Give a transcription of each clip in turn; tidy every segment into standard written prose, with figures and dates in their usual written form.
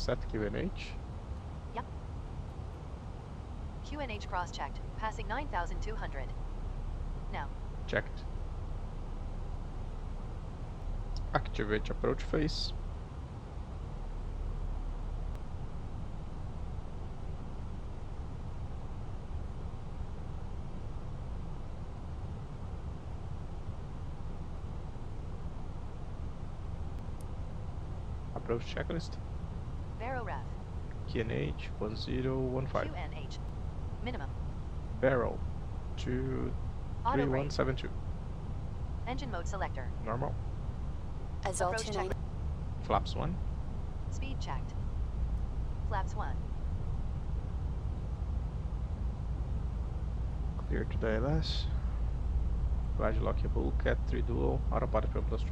set QNH. Yep. QNH cross-checked, passing 9,200. Now. Checked. Activate approach phase. Approach checklist. Vero ref. QNH 1015. QNH. Minimum. Barrel 23172. Engine mode selector. Normal. Azul Approach 29. Flaps 1. Speed checked. Flaps 1. Clear to the ILS. Glide lockable Cat 3 dual. Autopilot from +2.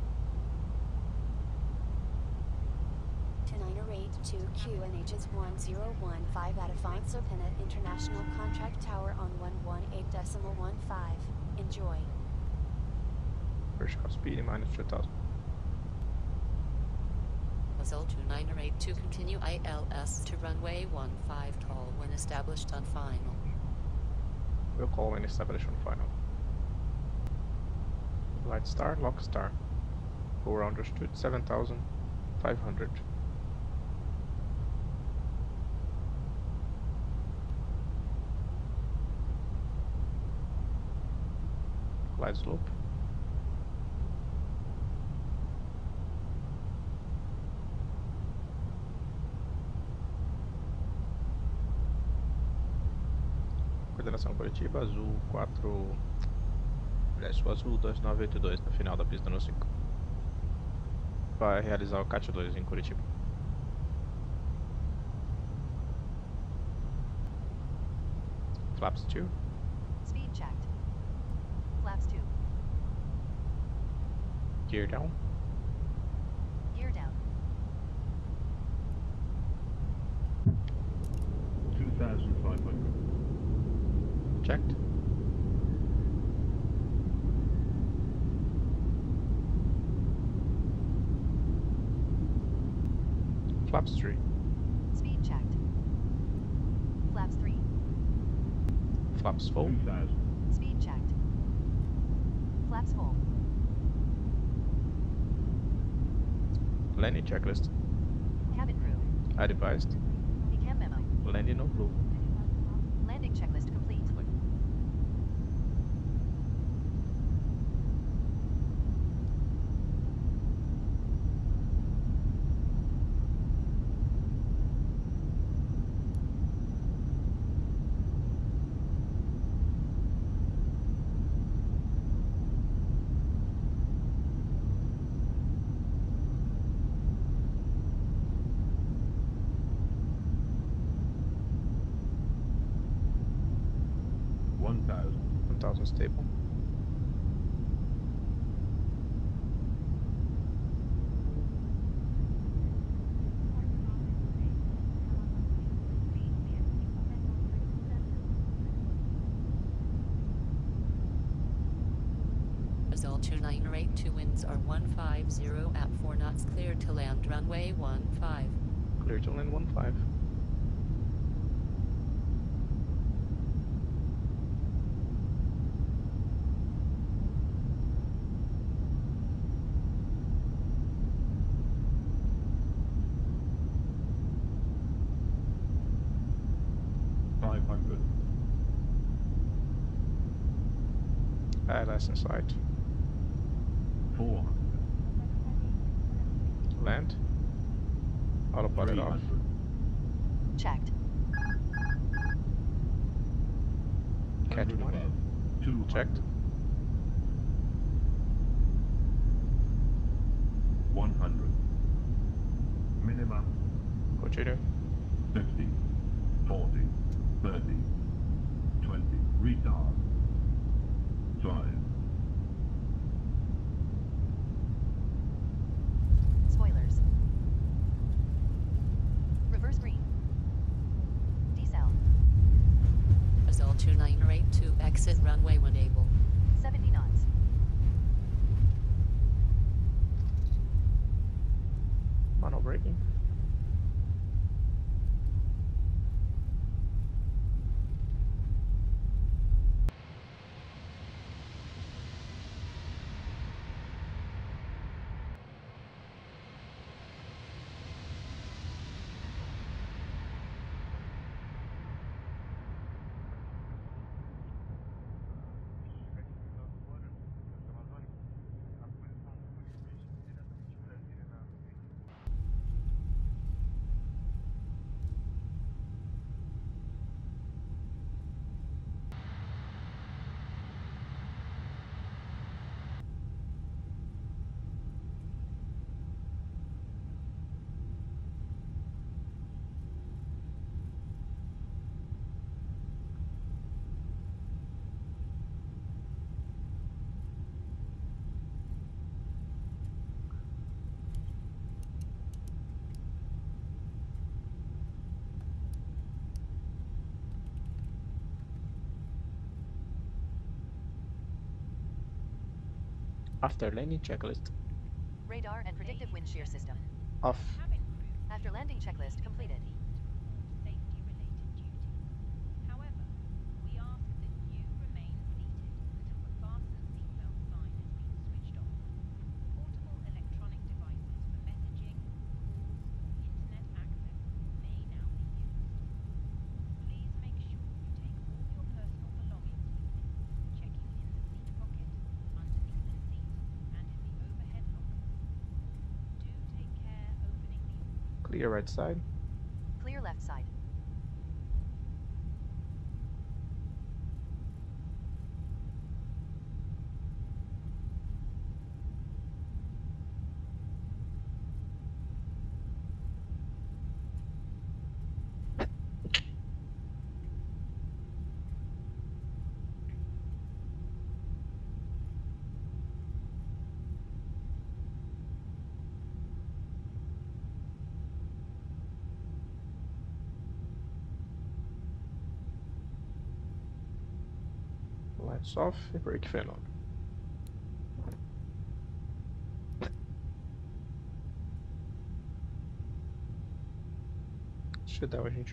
2982 QNH's 1015 at Afine Serpent International Contract Tower on 118.15. Enjoy. First car speed -2000. Azul 2982 continue ILS to runway 15 tall when established on final. We'll call when established on final. Glide star, lock star. Power understood 7500. Glide slope. Coordenação Curitiba, azul 4. Aliás, o azul 2982 no final da pista no 5. Vai realizar o CAT 2 em Curitiba. Flaps 2. Speed checked. Flaps 2. Gear down. Gear down. 2,500. Checked. Flaps 3. Speed checked. Flaps 3. Flaps full. 2,000. Speed checked. Flaps full. Landing checklist. Cabin crew. Advised. Ecam memo. Landing on blue. Landing checklist complete. $1,000. 1000 stable. Azul 2982 winds are 150 at 4 knots, clear to land runway 15. Clear to land 15. ILS in sight. 400. Land. Autopilot off. 300. Checked. Catch 100 one. above. 200. Checked. 100. Minimum. Continue. 50. 40. 30. 20. Retard. 5. Spoilers. Reverse green. Decel. Azul 2982 exit runway when able. 70 knots. Mono braking. After landing checklist. Radar and predictive wind shear system. Off. After landing checklist completed. Safety-related duty. However, we ask that you remain seated until the fasten seatbelt sign has been switched off. Portable electronic devices for messaging, calls, or internet access may now be used. Please make sure you take all your personal belongings with you, checking in the seat pocket, underneath the seat, and in the overhead lockers. Do take care opening the Clear right side. Clear left side. Lights off e brake fan on. Shutdown, gente.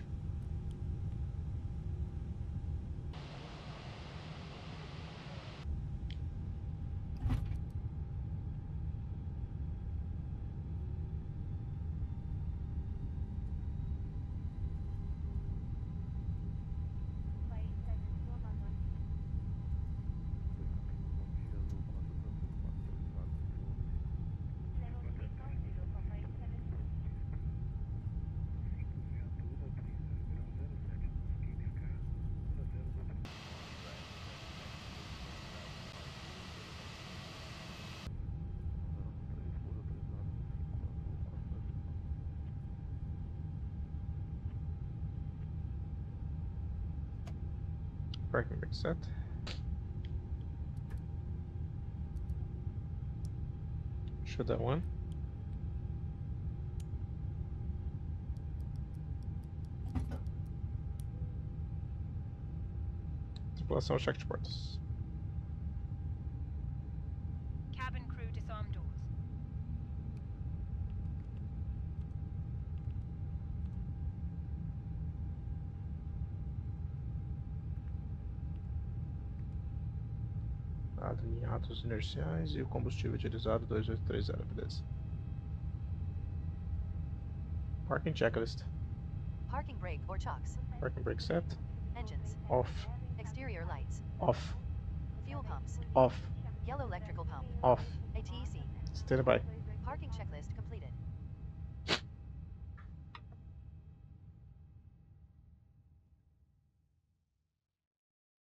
Parking brake set. Shutdown 1. Tripulação check de portas. cabin crew disarm doors. Alinhados inerciais e o combustível utilizado 2830, beleza. Parking checklist. Parking brake or chocks. Parking brake set. Engines. Off. Exterior lights. Off. Fuel pumps. Off. Yellow electrical pump. Off. ATC. Standby.